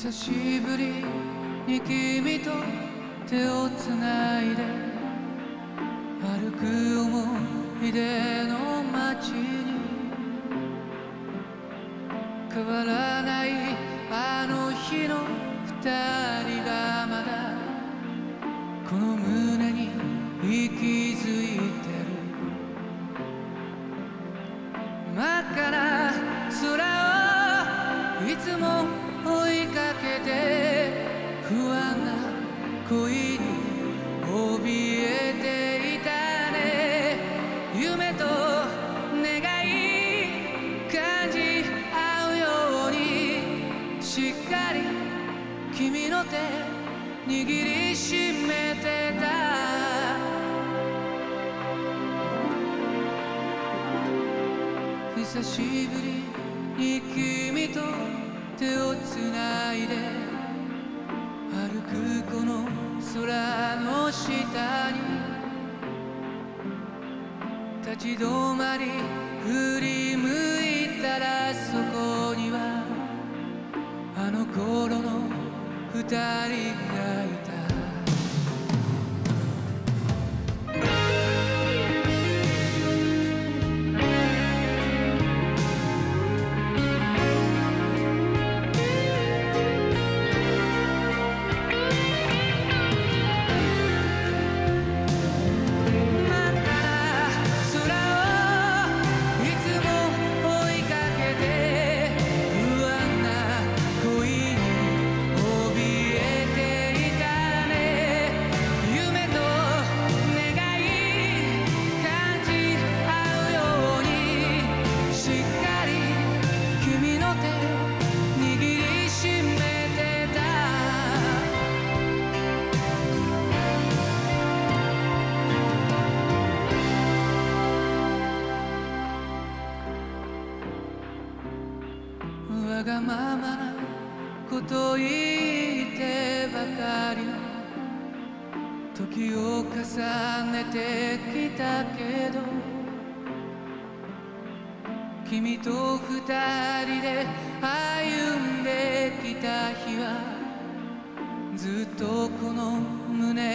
久しぶりに君と手をつないで歩く思い出の街に変わらないあの日の二人がまだこの胸に息づいてる。真っ赤な空をいつも追いかけて不安な恋に怯えていたね。夢と願い感じ合うようにしっかり君の手握りしめてた。久しぶりに君と手をつないで歩くこの空の下に立ち止まり振り向いたらそこにはあの頃の二人がいた。わがままなこと言ってばかりの時を重ねてきたけど君と二人で歩んできた日はずっとこの胸